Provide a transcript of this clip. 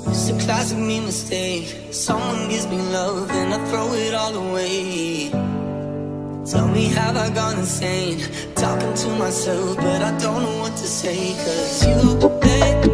It's a classic me mistake. Someone gives me love and I throw it all away. Tell me, have I gone insane? Talking to myself, but I don't know what to say. 'Cause you let